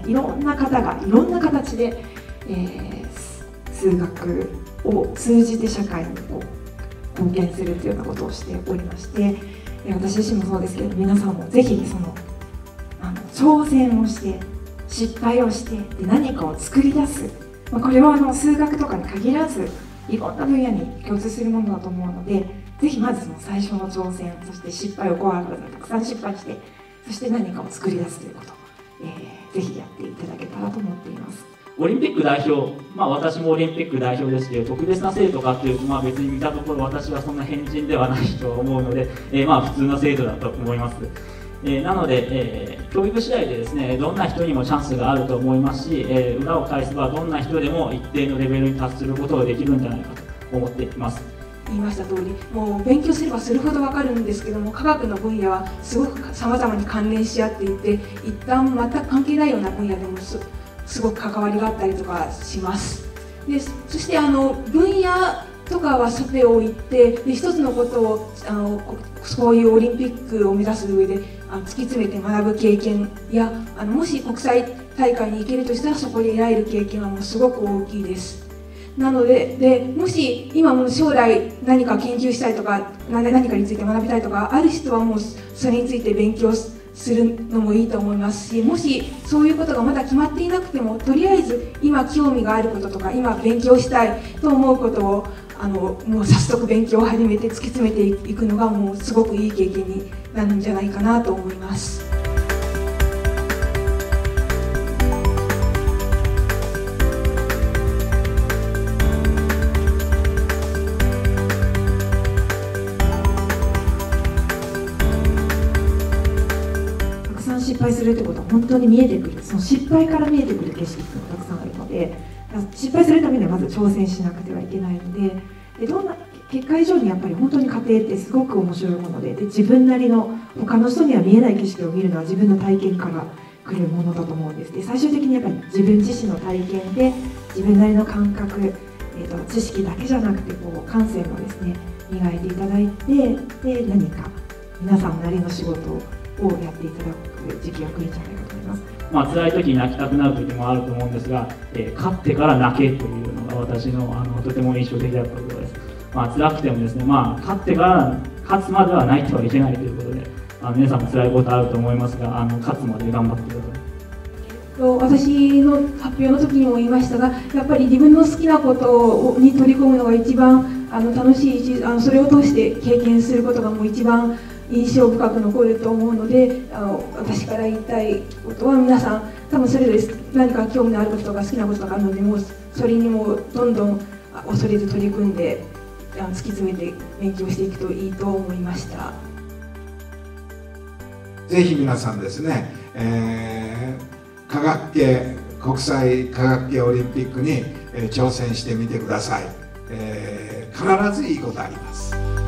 いろんな方がいろんな形で、数学を通じて社会に貢献するというようなことをしておりまして、私自身もそうですけど、皆さんもぜひ挑戦をして失敗をしてで何かを作り出す、これは数学とかに限らずいろんな分野に共通するものだと思うので、ぜひまずその最初の挑戦、そして失敗を怖がらずにたくさん失敗して、そして何かを作り出すということ、ぜひやっていただけたらと思っています。 オリンピック代表、私もオリンピック代表ですけど、特別な制度かっていうと、別に見たところ私はそんな変人ではないと思うので、普通の制度だと思います。なので、教育次第でですね、どんな人にもチャンスがあると思いますし、裏を返せばどんな人でも一定のレベルに達することができるんじゃないかと思っています。 言いました通り、もう勉強すればするほど分かるんですけども、科学の分野はすごくさまざまに関連し合っていて、一旦全く関係ないような分野でもすごく関わりがあったりとかします。でそして分野とかはさておいて、で一つのことをそういうオリンピックを目指す上で突き詰めて学ぶ経験や、もし国際大会に行けるとしたらそこで得られる経験はもうすごく大きいです。なので、もし今も将来何か研究したいとか何かについて学びたいとかある人はもうそれについて勉強するのもいいと思いますし、もしそういうことがまだ決まっていなくても、とりあえず今興味があることとか今勉強したいと思うことをもう早速勉強を始めて突き詰めていくのがもうすごくいい経験になるんじゃないかなと思います。 失敗するってことは本当に見えてくる、その失敗から見えてくる景色っていうのがたくさんあるので、失敗するためにはまず挑戦しなくてはいけないので、どんな結果以上にやっぱり本当に家庭ってすごく面白いもので、自分なりの他の人には見えない景色を見るのは自分の体験から来るものだと思うんです。で最終的にやっぱり自分自身の体験で自分なりの感覚、知識だけじゃなくて感性もですね磨いていただいて、で何か皆さんなりの仕事をやっていただく時期が来るんじゃないかと思います。 辛い時に泣きたくなる時もあると思うんですが、勝ってから泣けというのが私のとても印象的だったことです。辛くてもですね、勝つまでは泣いてはいけないということで、皆さんも辛いことあると思いますが、勝つまで頑張ってください。 私の発表の時にも言いましたが、やっぱり自分の好きなことに取り込むのが一番楽しいし、それを通して経験することがもう一番印象深く残ると思うので、私から言いたいことは、皆さん多分それぞれ何か興味のあることとか好きなことがあるので、もうそれにもどんどん恐れず取り組んで突き詰めて勉強していくといいと思いました。 ぜひ皆さんですね、科学系国際科学系オリンピックに挑戦してみてください。必ずいいことあります。